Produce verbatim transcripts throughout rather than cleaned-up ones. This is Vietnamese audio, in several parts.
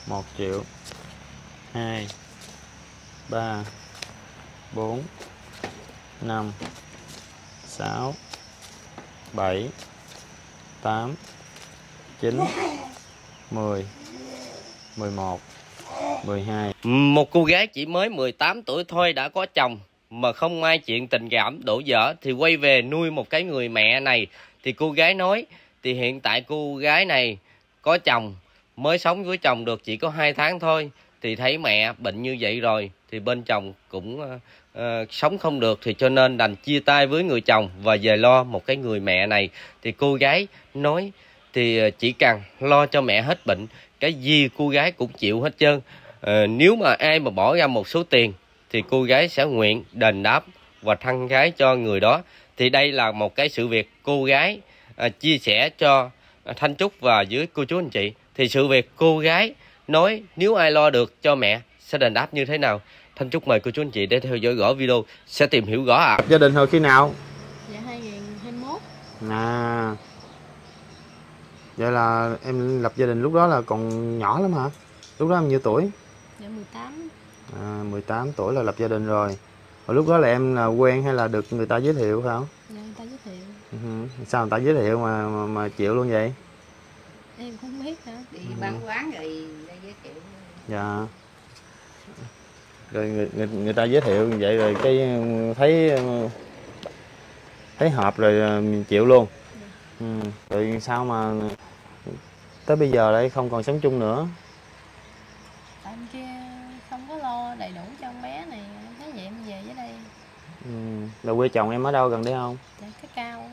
một triệu, hai, ba, bốn, năm, sáu, bảy, tám, chín, mười, mười một, mười hai. Một cô gái chỉ mới mười tám tuổi thôi đã có chồng mà không ai chuyện tình cảm đổ vỡ thì quay về nuôi một cái người mẹ này. Thì cô gái nói thì hiện tại cô gái này có chồng, mới sống với chồng được chỉ có hai tháng thôi, thì thấy mẹ bệnh như vậy rồi thì bên chồng cũng uh, uh, sống không được, thì cho nên đành chia tay với người chồng và về lo một cái người mẹ này. Thì cô gái nói thì chỉ cần lo cho mẹ hết bệnh, cái gì cô gái cũng chịu hết trơn. À, nếu mà ai mà bỏ ra một số tiền thì cô gái sẽ nguyện đền đáp và thăng gái cho người đó. Thì đây là một cái sự việc cô gái à, chia sẻ cho à, Thanh Trúc và với cô chú anh chị. Thì sự việc cô gái nói nếu ai lo được cho mẹ sẽ đền đáp như thế nào. Thanh Trúc mời cô chú anh chị để theo dõi rõ video sẽ tìm hiểu rõ ạ. À. Gia đình hồi khi nào? Dạ hai nghìn hai mươi mốt. À, vậy là em lập gia đình lúc đó là còn nhỏ lắm hả? Lúc đó em nhiêu tuổi? Dạ mười tám. À, mười tám tuổi là lập gia đình rồi. Hồi lúc đó là em là quen hay là được người ta giới thiệu phải không? Dạ người ta giới thiệu. Uh-huh. Sao người ta giới thiệu mà mà, mà chịu luôn vậy? Em không biết hả? Đi bán quán rồi người ta giới thiệu. Dạ. Rồi người, người, người ta giới thiệu như vậy rồi cái thấy thấy hợp rồi mình chịu luôn. Dạ. Ừ. Rồi sao mà tới bây giờ lại không còn sống chung nữa? Tại anh kia không có lo đầy đủ cho con bé này, thấy vậy em về với đây. Ừ. Rồi quê chồng em ở đâu gần đây không? Dạ cái cao.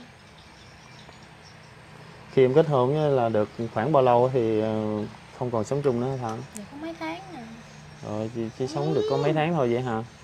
Khi em kết hôn là được khoảng bao lâu thì không còn sống chung nữa hả? Dạ có mấy tháng nè. Rồi chỉ, chỉ sống được có mấy tháng thôi vậy hả?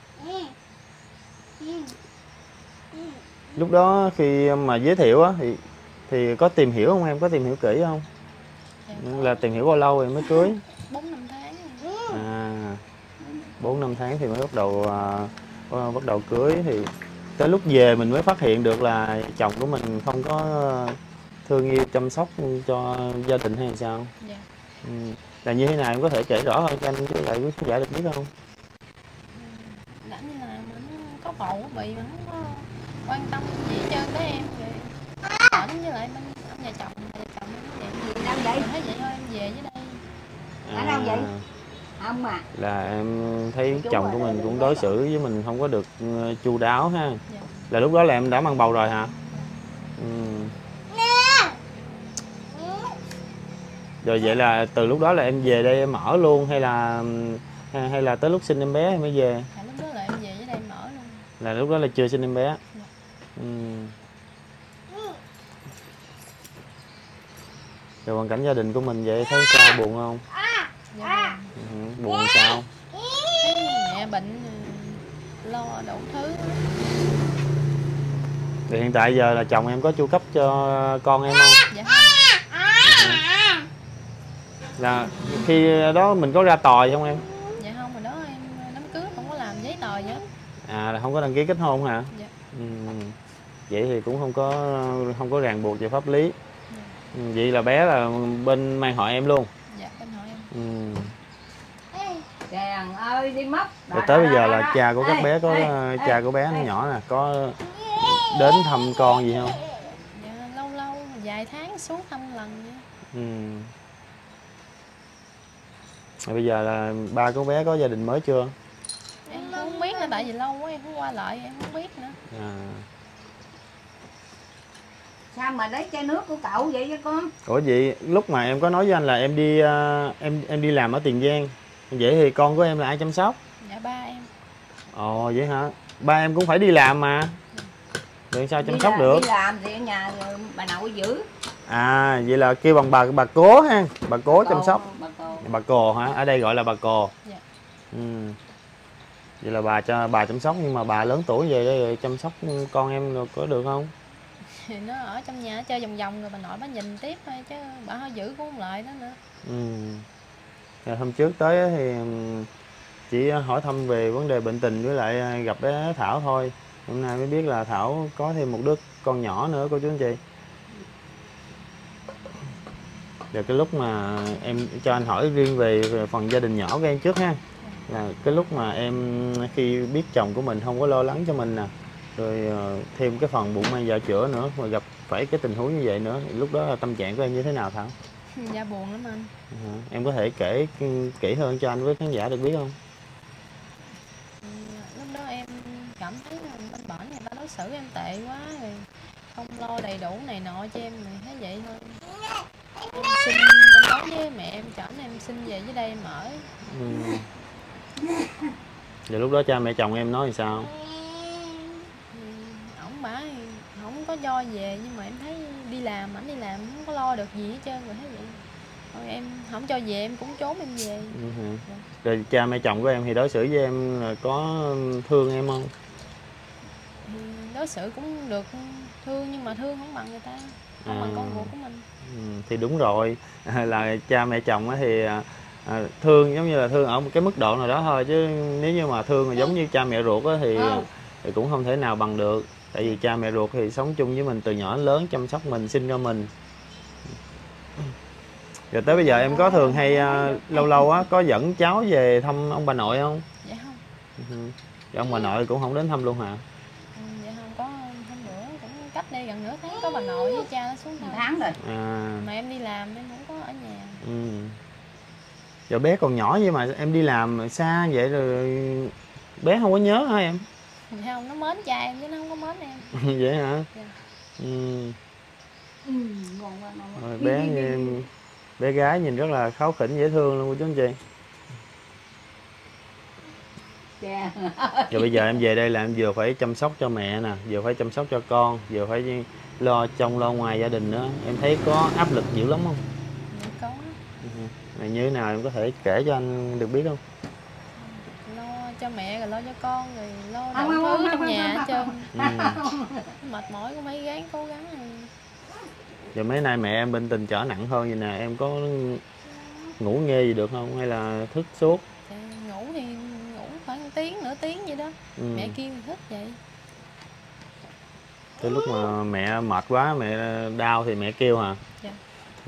Lúc đó khi mà giới thiệu á thì thì có tìm hiểu không em? Có tìm hiểu kỹ không? Dạ, là tìm hiểu bao lâu rồi mới cưới? bốn năm tháng. À, bốn năm tháng thì mới bắt đầu à, bắt đầu cưới. Thì tới lúc về mình mới phát hiện được là chồng của mình không có thương yêu chăm sóc cho gia đình hay sao? Dạ. Ừ. Là như thế nào em có thể kể rõ hơn cho anh với lại quý khán giả được biết không? Đã như là mình có bầu bị mà không có quan tâm gì hết trơn tới em rồi. Ở với lại bên ông nhà chồng, nhà chồng em vậy. Đâu vậy? Thấy vậy thôi em về với đây. Ở đâu vậy? Không à. Là em thấy chồng của mình cũng đối xử với mình không có được chu đáo ha. Dạ. Là lúc đó là em đã mang bầu rồi hả? Ừ. Rồi vậy là từ lúc đó là em về đây em ở luôn hay là hay, hay là tới lúc sinh em bé em mới về? À, lúc đó là em về với đây em ở luôn. Là lúc đó là chưa sinh em bé. Dạ. Ừ. Rồi hoàn cảnh gia đình của mình vậy thấy sao, buồn không? Dạ. Ừ, buồn sao? Thấy mẹ bệnh lo đủ thứ. Thì hiện tại giờ là chồng em có chu cấp cho con em không? Dạ. Ừ. Là khi đó mình có ra tòa không em? Dạ không, hồi đó em đám cưới không có làm giấy tờ gì hết. À, là không có đăng ký kết hôn hả? Dạ. Ừ. Vậy thì cũng không có không có ràng buộc về pháp lý. Dạ. Ừ. Vậy là bé là bên mang họ em luôn? Dạ, bên họ em. Ừ. Chàng ơi đi mất. Rồi tới bây giờ là cha của các bé có ê, cha của bé nó nhỏ nè có đến thăm con gì không? Dạ lâu lâu vài tháng xuống thăm lần vậy. Ừ. Rồi bây giờ là ba của bé có gia đình mới chưa? Em không biết nữa, tại vì lâu quá em không qua lại em không biết nữa. À. Sao mà lấy chai nước của cậu vậy cho con? Ủa vậy lúc mà em có nói với anh là em đi uh, em em đi làm ở Tiền Giang, vậy thì con của em là ai chăm sóc? Dạ ba em. Ồ vậy hả? Ba em cũng phải đi làm mà. Rồi sao chăm đi sóc làm, được? Đi làm thì ở nhà bà nội giữ. À vậy là kêu bằng bà bà cố ha, bà cố bà chăm cô, sóc. Bà cô. Bà cồ hả? Ở đây gọi là bà cồ. Dạ. Ừ. Vậy là bà cho bà chăm sóc, nhưng mà bà lớn tuổi về đây rồi chăm sóc con em rồi có được không? Thì nó ở trong nhà chơi vòng vòng rồi bà nội bà nhìn tiếp thôi chứ bà hơi giữ cũng không lại đó nữa. Ừ. Rồi hôm trước tới thì chỉ hỏi thăm về vấn đề bệnh tình với lại gặp bé Thảo thôi. Hôm nay mới biết là Thảo có thêm một đứa con nhỏ nữa cô chú anh chị. Rồi cái lúc mà em cho anh hỏi riêng về, về phần gia đình nhỏ của em trước ha, là cái lúc mà em khi biết chồng của mình không có lo lắng cho mình nè, rồi uh, thêm cái phần bụng mang dạ chữa nữa, mà gặp phải cái tình huống như vậy nữa, lúc đó tâm trạng của em như thế nào Thảo? Dạ buồn lắm anh. Uh, em có thể kể kỹ hơn cho anh với khán giả được biết không? Ừ, lúc đó em cảm thấy là bên bển người ta đối xử em tệ quá, rồi không lo đầy đủ này nọ cho em, rồi thấy vậy thôi. Em xin, em nói với mẹ em chở em xin về dưới đây em ở. Ừ. Rồi lúc đó cha mẹ chồng em nói thì sao? Ừ, ổng bảo thì không có cho về, nhưng mà em thấy đi làm, ảnh đi làm không có lo được gì hết trơn, rồi thấy vậy thôi em không cho về em cũng trốn em về. Ừ. Rồi cha mẹ chồng của em thì đối xử với em là có thương em không? Thì đối xử cũng được, thương nhưng mà thương không bằng người ta, không À. bằng con ruột của mình. Ừ, thì đúng rồi, là cha mẹ chồng á thì à, thương giống như là thương ở một cái mức độ nào đó thôi, chứ nếu như mà thương là giống như cha mẹ ruột á thì, thì cũng không thể nào bằng được. Tại vì cha mẹ ruột thì sống chung với mình từ nhỏ đến lớn, chăm sóc mình, sinh ra mình. Rồi tới bây giờ em có thường hay à, lâu lâu á có dẫn cháu về thăm ông bà nội không? Dạ không. Ừ. Rồi ông bà nội cũng không đến thăm luôn hả? Ừ, dạ không có, hôm bữa cũng cách đây gần nửa tháng có bà nội với cha nó xuống thăm. Tháng rồi. À. Mà em đi làm em không có ở nhà. Ừ. Rồi bé còn nhỏ vậy mà em đi làm xa vậy rồi bé không có nhớ hả em? Dạ không, nó mến cha em chứ nó không có mến em. Vậy hả? Dạ. Ừ. Ừ, ngon quá, ngon quá. Rồi bé như em, bé gái nhìn rất là kháu khỉnh dễ thương luôn chú anh chị. Dạ. Rồi bây giờ em về đây là em vừa phải chăm sóc cho mẹ nè, vừa phải chăm sóc cho con, vừa phải lo trong lo ngoài gia đình nữa. Em thấy có áp lực dữ lắm không? Dạ có. Ừ. Này như thế nào em có thể kể cho anh được biết không? Lo cho mẹ rồi lo cho con rồi lo Không, đủ không, thứ không, trong không, nhà không, hết trơn. Ừ. Mệt mỏi cũng phải gắng cố gắng rồi. Rồi mấy nay mẹ em bệnh tình trở nặng hơn vậy nè, em có ngủ nghe gì được không hay là thức suốt? Dạ, ngủ thì ngủ khoảng tiếng nửa tiếng vậy đó. Ừ. Mẹ kêu thì thức vậy. Tới lúc mà mẹ mệt quá, mẹ đau thì mẹ kêu hả? Dạ. Ừ.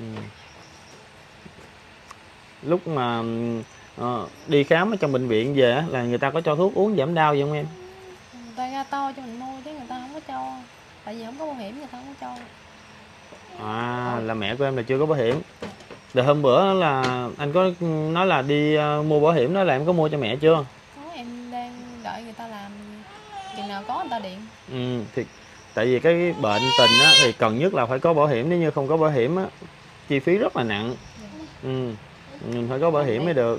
Lúc mà uh, đi khám ở trong bệnh viện về á, là người ta có cho thuốc uống giảm đau gì không em? Người ta ra to cho mình mua chứ người ta không có cho. Tại vì không có bảo hiểm người ta không có cho. À, là mẹ của em là chưa có bảo hiểm. Rồi hôm bữa là anh có nói là đi uh, mua bảo hiểm đó, là em có mua cho mẹ chưa? Có, em đang đợi người ta làm, chừng nào có người ta điện. Ừ, thì tại vì cái bệnh tình á, thì cần nhất là phải có bảo hiểm, nếu như không có bảo hiểm á, chi phí rất là nặng. Ừ, mình phải có bảo hiểm mới được.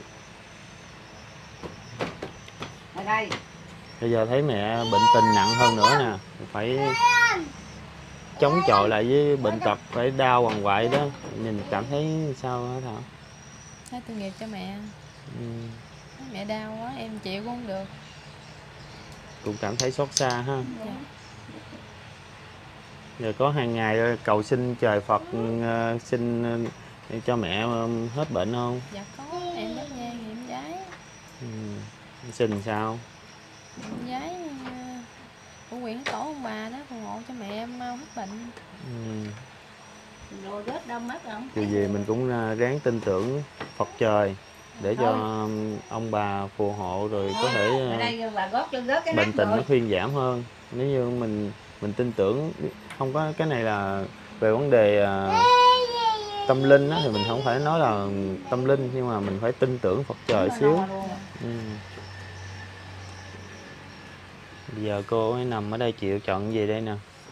Ở đây. Bây giờ thấy mẹ bệnh tình nặng hơn nữa nè, phải chống chọi lại với bệnh tật, phải đau quằn quại đó, nhìn cảm thấy sao hả Thảo? Thấy tội nghiệp cho mẹ. Ừ. Thấy mẹ đau quá em chịu cũng không được. Cũng cảm thấy xót xa ha. Dạ. Rồi có hàng ngày cầu xin trời Phật uh, xin uh, cho mẹ uh, hết bệnh không? Dạ có, em dắt nhang thì em giái. Ừ. Xin sao? Em giái uh, của nguyện tổ ông bà đó, phù hộ cho mẹ em mau hết bệnh. Ừ. Rồi rớt đâu mất không? Dù gì mình cũng uh, ráng tin tưởng Phật trời để cho um, ông bà phù hộ, rồi có thể uh, ở đây bà gót cho rớt cái bệnh tình rồi. nó thuyên giảm hơn. Nếu như mình mình tin tưởng, không có cái này là về vấn đề uh, tâm linh á, thì mình không phải nói là tâm linh, nhưng mà mình phải tin tưởng Phật trời xíu. Ừ. Bây giờ cô ấy nằm ở đây chịu chọn gì đây nè.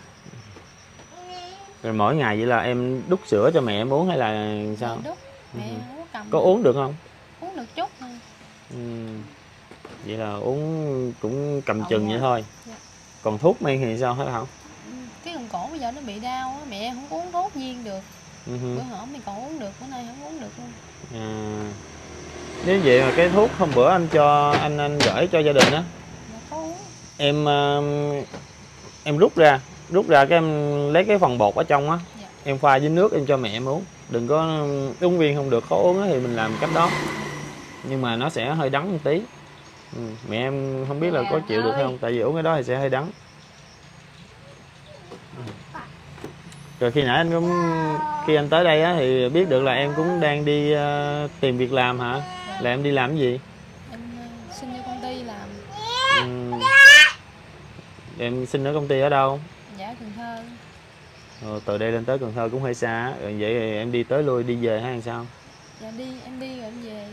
Rồi mỗi ngày vậy là em đút sữa cho mẹ em uống hay là sao? Đút, mẹ Ừ. không có cầm. Có uống được không? Uống được chút thôi. Ừ. Vậy là uống cũng cầm chừng vậy thôi. Dạ. Còn thuốc men thì sao hả Thảo? Cái gần cổ bây giờ nó bị đau á, mẹ không có uống thuốc viên được. Uh-huh. Bữa hổm thì còn uống được, bữa nay không uống được luôn. À, nếu vậy mà cái thuốc hôm bữa anh cho anh anh gửi cho gia đình á, Dạ có uống. em em rút ra rút ra cái em lấy cái phần bột ở trong á. Dạ. Em pha với nước em cho mẹ em uống. Đừng có uống viên không được, khó uống á, thì mình làm cách đó, nhưng mà nó sẽ hơi đắng một tí. Ừ. Mẹ em không biết là có chịu được hay không, tại vì uống cái đó thì sẽ hơi đắng. Rồi khi nãy anh cũng khi anh tới đây á thì biết được là em cũng đang đi uh, tìm việc làm hả? Là em đi làm cái gì? Em uh, xin vô công ty làm. Ừ. Em xin ở công ty ở đâu? Dạ Cần Thơ. Rồi, từ đây lên tới Cần Thơ cũng hơi xa. Rồi vậy thì em đi tới lui đi về hay làm sao? Dạ đi em đi rồi em về.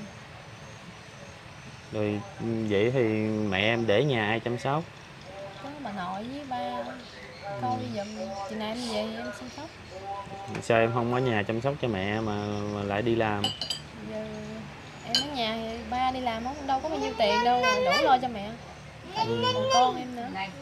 Rồi vậy thì mẹ em để nhà ai chăm sóc? Có bà nội với ba coi giùm. Chừng nào em về thì em chăm sóc. Sao em không ở nhà chăm sóc cho mẹ mà, mà lại đi làm? Giờ em ở nhà thì ba đi làm không đâu có bao nhiêu tiền đâu đủ lo cho mẹ. Ừ. Còn con em nữa. Này.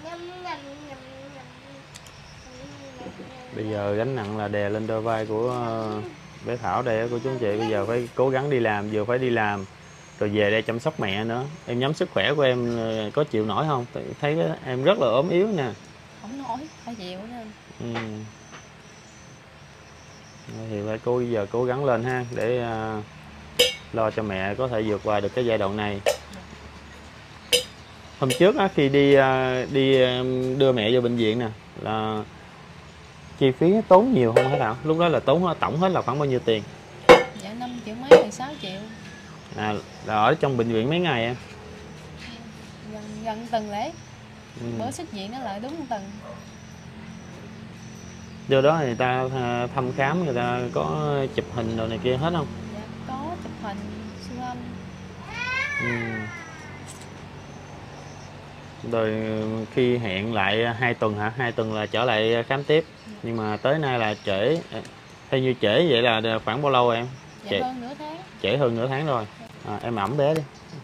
Bây giờ gánh nặng là đè lên đôi vai của uh, bé Thảo đây, của chú anh chị. Bây giờ phải cố gắng đi làm, vừa phải đi làm rồi về đây chăm sóc mẹ nữa. Em nhắm sức khỏe của em có chịu nổi không? Thấy em rất là ốm yếu nè. Không nổi, phải chịu nữa. Ừ. Thì phải cố giờ cố gắng lên ha, để uh, lo cho mẹ có thể vượt qua được cái giai đoạn này. Hôm trước á, khi đi uh, đi đưa mẹ vô bệnh viện nè, là chi phí tốn nhiều không hả Thảo? Lúc đó là tốn tổng hết là khoảng bao nhiêu tiền? Dạ năm triệu mấy, mười sáu triệu. À, là ở trong bệnh viện mấy ngày em? Gần, gần tuần lễ. Ừ. Bữa xuất viện nó lại đúng một tuần. Do đó người ta thăm khám, người ta có chụp hình đồ này kia hết không? Dạ có chụp hình, siêu âm. Ừ. Rồi khi hẹn lại hai tuần hả? Hai tuần là trở lại khám tiếp. Dạ. Nhưng mà tới nay là trễ. Theo như trễ vậy là khoảng bao lâu em? Dạ Trễ, hơn nửa tháng. trễ hơn nửa tháng rồi. À, em ẵm bé đi.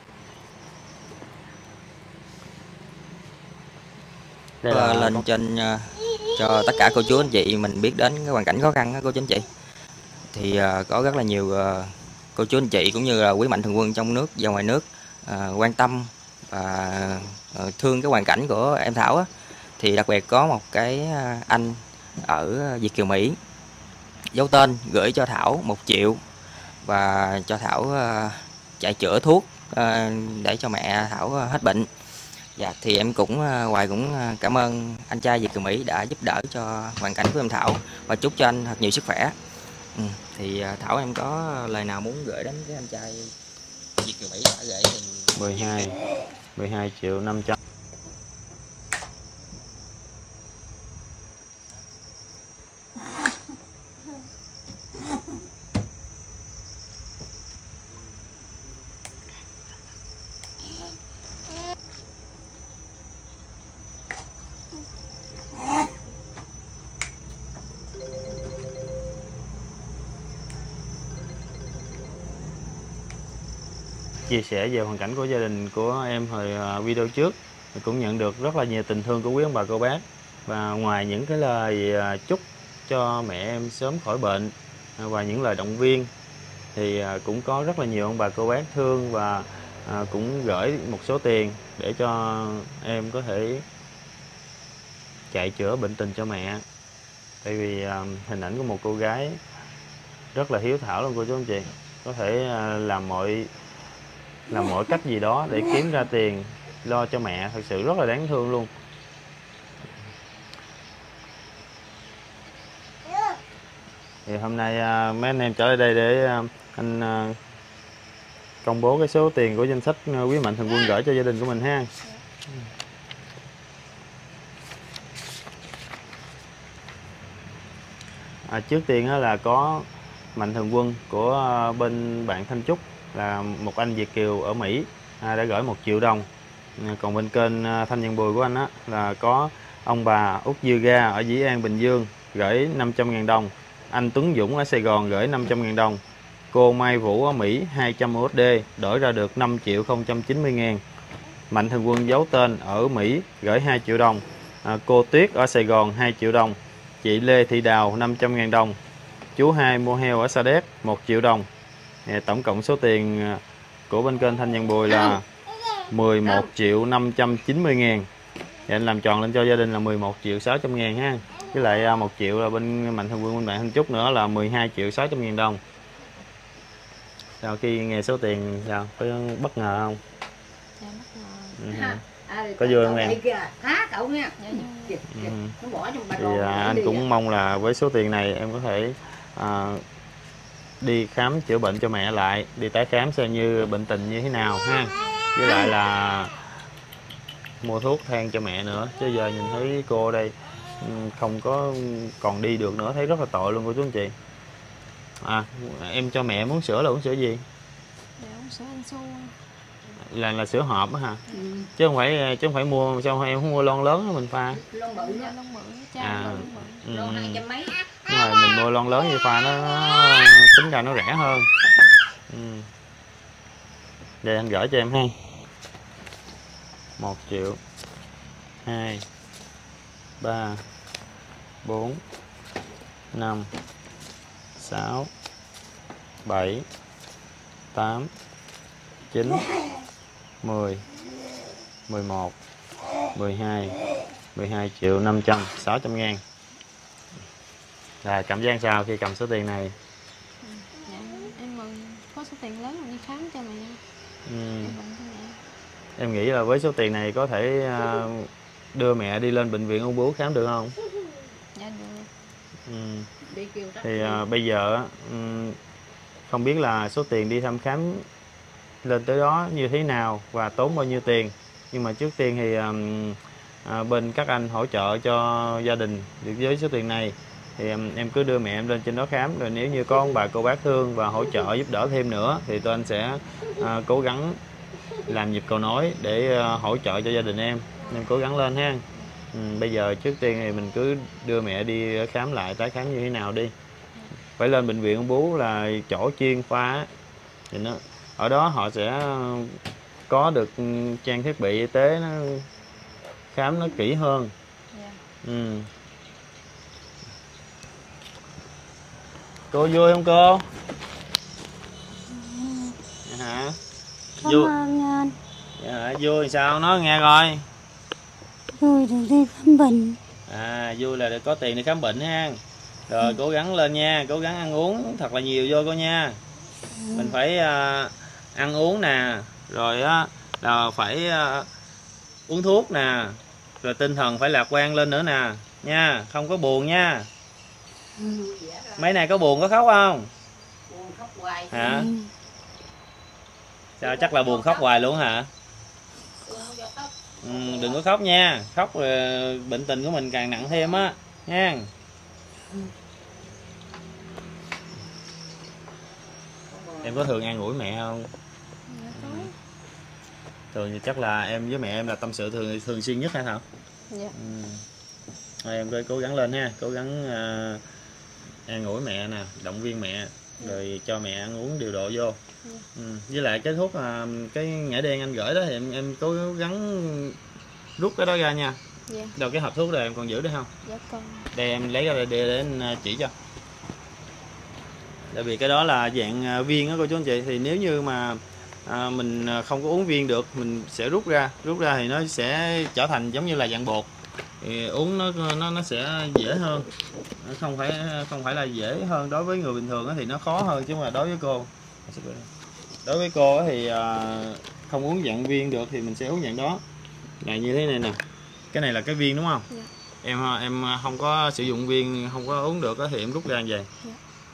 Đây là lên con... trên uh, cho tất cả cô chú anh chị mình biết đến cái hoàn cảnh khó khăn đó cô chú anh chị. Thì uh, có rất là nhiều uh, cô chú anh chị cũng như là quý mạnh thường quân trong nước và ngoài nước uh, quan tâm và uh, thương cái hoàn cảnh của em Thảo á. Thì đặc biệt có một cái uh, anh ở Việt Kiều Mỹ giấu tên gửi cho Thảo một triệu và cho Thảo uh, chạy chữa thuốc uh, để cho mẹ Thảo uh, hết bệnh. Dạ, thì em cũng uh, Hoài cũng uh, cảm ơn anh trai Việt Kiều Mỹ đã giúp đỡ cho hoàn cảnh của em Thảo và chúc cho anh thật nhiều sức khỏe. Ừ, thì uh, Thảo em có lời nào muốn gửi đến cái anh trai Việt Kiều Mỹ đã gửi tiền mười hai mười hai triệu năm trăm. Chia sẻ về hoàn cảnh của gia đình của em hồi video trước, cũng nhận được rất là nhiều tình thương của quý ông bà cô bác. Và ngoài những cái lời chúc cho mẹ em sớm khỏi bệnh và những lời động viên, thì cũng có rất là nhiều ông bà cô bác thương và cũng gửi một số tiền để cho em có thể chạy chữa bệnh tình cho mẹ. Tại vì hình ảnh của một cô gái rất là hiếu thảo luôn cô chú anh chị, có thể làm mọi làm mọi cách gì đó để kiếm ra tiền lo cho mẹ, thật sự rất là đáng thương luôn. Thì hôm nay uh, mấy anh em trở lại đây để uh, anh uh, công bố cái số tiền của danh sách uh, quý mạnh thường quân gửi cho gia đình của mình ha. À, trước tiên uh, là có mạnh thường quân của uh, bên bạn Thanh Trúc, là một anh Việt kiều ở Mỹ, à, đã gửi một triệu đồng. À, còn bên kênh uh, Thanh Nhân Bùi của anh á là có ông bà Út Dư Ga ở Dĩ An, Bình Dương gửi năm trăm ngàn đồng. Anh Tuấn Dũng ở Sài Gòn gửi năm trăm ngàn đồng. Cô Mai Vũ ở Mỹ hai trăm u ét đê đổi ra được năm triệu không trăm chín mươi ngàn. Mạnh thường quân giấu tên ở Mỹ gửi hai triệu đồng. À, cô Tuyết ở Sài Gòn hai triệu đồng. Chị Lê Thị Đào năm trăm ngàn đồng. Chú Hai mua heo ở Sa Đéc một triệu đồng. À, tổng cộng số tiền của bên kênh Thanh Nhân Bùi là mười một triệu năm trăm chín mươi ngàn. Thì anh làm tròn lên cho gia đình là mười một triệu sáu trăm ngàn ha. Với lại một triệu là bên mạnh thường quân bên bạn Thanh Trúc nữa là mười hai triệu sáu trăm ngàn đồng. Sau khi nghe số tiền sao có bất ngờ không? Dạ bất ngờ. Ừ. À, Có vui không em? đây kìa, há cậu nha. Dạ vui. Kìa, kìa, Ừ. nó bỏ trong ba Thì lô à, này anh đi cũng à. mong là với số tiền này em có thể à, đi khám chữa bệnh cho mẹ lại, đi tái khám xem như bệnh tình như thế nào ha, với lại là mua thuốc than cho mẹ nữa, chứ giờ nhìn thấy cô đây ừ, không có còn đi được nữa, thấy rất là tội luôn cô chú anh chị. À, em cho mẹ muốn sữa là uống sữa gì? Dạ uống sữa anh su. Là là sữa hộp á hả? Ừ. Chứ không phải chứ không phải mua, sao em không mua lon lớn đó mình pha? Lon bự Dạ đó. lông bự, cha À. lông bự. Ừ. Lon hai trăm mấy. Nhưng mà mình mua lon lớn như pha nó, nó tính ra nó rẻ hơn. Ừ. Đây anh gửi cho em ha. Một triệu, hai, ba, bốn, năm, sáu, bảy, tám, chín, mười, mười một, mười hai, mười hai triệu năm trăm, sáu trăm ngàn. Rồi cảm giác sao khi cầm số tiền này? Dạ em mừng có số tiền lớn rồi đi khám cho mẹ. Ừ. Em mừng cho mẹ. Em nghĩ là với số tiền này có thể à, đưa mẹ đi lên bệnh viện ung bướu khám được không? Dạ được. Ừ. Đi kêu đó. Thì à, bây giờ ừ, không biết là số tiền đi thăm khám lên tới đó như thế nào và tốn bao nhiêu tiền, nhưng mà trước tiên thì à, à, bên các anh hỗ trợ cho gia đình được với số tiền này thì em, em cứ đưa mẹ em lên trên đó khám, rồi nếu như có ông bà cô bác thương và hỗ trợ giúp đỡ thêm nữa thì tụi anh sẽ à, cố gắng làm nhịp cầu nối để uh, hỗ trợ cho gia đình em, em cố gắng lên ha. Ừ, bây giờ trước tiên thì mình cứ đưa mẹ đi khám lại, tái khám như thế nào đi, phải lên bệnh viện ung bướu là chỗ chuyên khoa thì nó ở đó họ sẽ có được trang thiết bị y tế nó khám nó kỹ hơn. Dạ. Ừ. Cô vui không cô? Dạ hả? Cảm Vui. ơn anh. Dạ, vui sao nói nghe coi. Vui được đi khám bệnh. À, vui là được có tiền để khám bệnh ha. Rồi cố gắng lên nha, cố gắng ăn uống thật là nhiều vô cô nha. Mình phải uh, ăn uống nè, rồi á là phải uh, uống thuốc nè, rồi tinh thần phải lạc quan lên nữa nè nha, không có buồn nha. Mấy này có buồn có khóc không? Buồn khóc hoài. Hả? Sao chắc là buồn khóc hoài luôn hả? Ừ, đừng có khóc nha, khóc rồi bệnh tình của mình càng nặng thêm á nha. Em có thường an ủi mẹ không? Dạ có. Thường thì chắc là em với mẹ em là tâm sự thường thường xuyên nhất hả Thảo? Dạ. Ừ. Thôi em cố gắng lên ha, cố gắng uh, an ủi mẹ nè, động viên mẹ, rồi cho mẹ ăn uống điều độ vô. Ừ. Với lại cái thuốc uh, cái nhã đen anh gửi đó thì em em cố gắng rút cái đó ra nha. Dạ. Đâu cái hộp thuốc đây em còn giữ được không? Dạ con. Đây em lấy ra đây để, để anh chỉ cho. Tại vì cái đó là dạng viên đó cô chú anh chị, thì nếu như mà à, mình không có uống viên được mình sẽ rút ra, rút ra thì nó sẽ trở thành giống như là dạng bột, thì uống nó nó nó sẽ dễ hơn, không phải không phải là dễ hơn đối với người bình thường thì nó khó hơn, chứ mà đối với cô đối với cô thì à, không uống dạng viên được thì mình sẽ uống dạng đó là như thế này nè. Cái này là cái viên đúng không? Dạ. Em em không có sử dụng viên, không có uống được thì em rút ra như vậy. Dạ.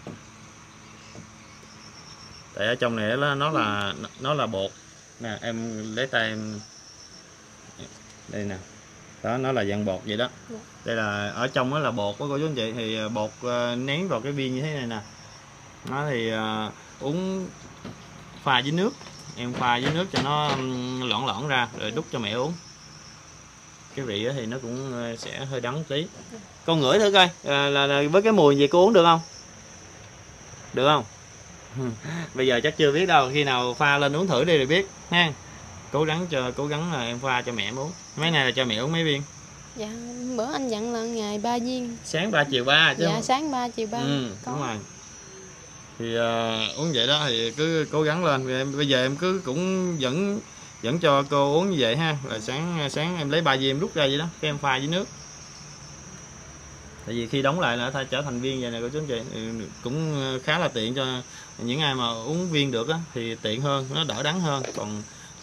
Tại ở trong này nó là nó là bột nè, em lấy tay em đây nè, đó nó là dạng bột vậy đó. Dạ. Đây là ở trong đó là bột của cô chú anh chị, thì bột uh, nén vào cái viên như thế này nè, nó thì uh, uống pha với nước, em pha với nước cho nó um, loãng loãng ra rồi đút cho mẹ uống. Cái vị thì nó cũng sẽ hơi đắng tí. Con ngửi thử coi à, là, là với cái mùi gì cô uống được không? Được không? Bây giờ chắc chưa biết đâu, khi nào pha lên uống thử đi rồi biết ha. Cố gắng cho cố gắng là em pha cho mẹ em uống. Mấy này là cho mẹ uống mấy viên? Dạ bữa anh dặn là ngày ba viên. Sáng ba chiều ba chứ. Dạ không? sáng ba chiều ba. Ừ, đúng rồi. Thì uh, uống vậy đó thì cứ cố gắng lên. Em bây giờ em cứ cũng vẫn vẫn cho cô uống như vậy ha. Là sáng sáng em lấy ba viên em rút ra vậy đó, cái em pha với nước. Tại vì khi đóng lại là它trở thành viên vậy này cô chú anh chị, cũng khá là tiện cho những ai mà uống viên được á, thì tiện hơn, nó đỡ đắng hơn. Còn còn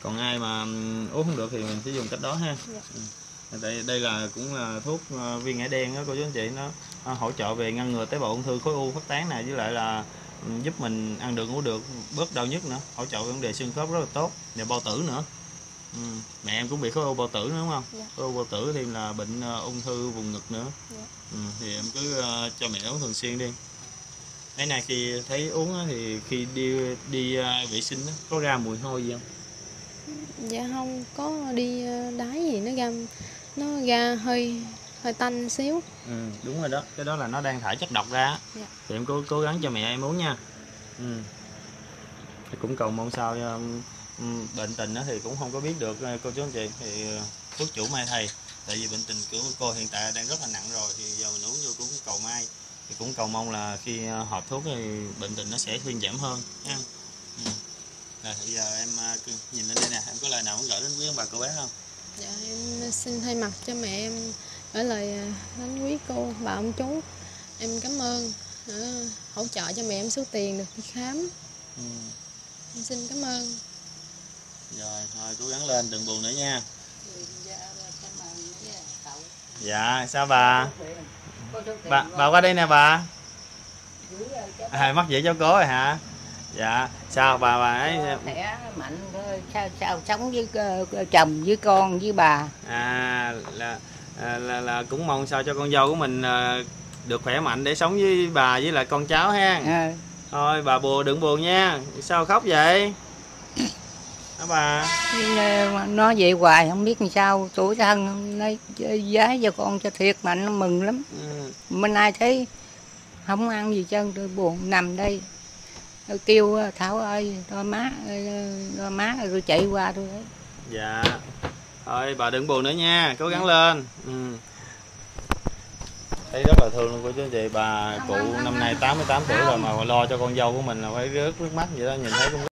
Còn ai mà uống không được thì mình sẽ dùng cách đó ha. Dạ. Ừ. Đây, đây là cũng là thuốc viên ngải đen đó cô chú anh chị, nó, nó hỗ trợ về ngăn ngừa tế bào ung thư khối u phát tán này, với lại là giúp mình ăn được ngủ được, bớt đau nhức nữa, hỗ trợ vấn đề xương khớp rất là tốt, và bao tử nữa. Ừ. Mẹ em cũng bị khối u bao tử nữa đúng không? Dạ. Khối u bao tử thêm là bệnh uh, ung thư vùng ngực nữa. Dạ. Ừ. Thì em cứ uh, cho mẹ uống thường xuyên đi. Cái này khi thấy uống á, thì khi đi đi uh, vệ sinh á, có ra mùi hôi gì không? Dạ không có đi ờ, đái gì, nó ra nó ra hơi hơi tanh xíu. Ừ, đúng rồi đó, cái đó là nó đang thải chất độc ra á. Dạ. Thì em cố cố gắng cho mẹ em uống nha. Ừ. Thì cũng cầu mong sao um, bệnh tình đó thì cũng không có biết được cô chú anh chị, thì thuốc chủ mai thầy, tại vì bệnh tình của cô hiện tại đang rất là nặng rồi, thì giờ mình uống vô cũng cầu may, thì cũng cầu mong là khi hộp thuốc thì bệnh tình nó sẽ thuyên giảm hơn nha. Ừ. Rồi bây giờ em nhìn lên đây nè, em có lời nào muốn gửi đến quý ông bà cô bác không? Dạ em xin thay mặt cho mẹ em gửi lời đến quý cô bà ông chú, em cảm ơn đã hỗ trợ cho mẹ em số tiền được đi khám. Ừ. Em xin cảm ơn. Rồi thôi cố gắng lên, đừng buồn nữa nha. Dạ sao bà? Bà bà qua đây nè bà. À, mắc vậy cháu cố rồi hả? Dạ sao bà bà ấy khỏe mạnh thôi, sao sao sống với uh, chồng với con với bà. À là, là là là cũng mong sao cho con dâu của mình uh, được khỏe mạnh để sống với bà với lại con cháu ha. À. Thôi bà buồn đừng buồn nha. Sao khóc vậy? Hả bà? Nó vậy hoài không biết làm sao, tuổi thân lấy giá cho con cho thiệt mạnh, nó mừng lắm. Ừ. Bên ai thấy không ăn gì trơn, tôi buồn nằm đây. Tôi kêu Thảo ơi, đôi má, đôi má tôi chạy qua tôi thấy. Dạ. Thôi bà đừng buồn nữa nha, cố gắng lên. Ừ. Thấy rất là thương luôn cô chú anh chị, bà cụ năm nay tám mươi tám tuổi rồi mà lo cho con dâu của mình là phải rớt nước mắt vậy đó, nhìn thấy cũng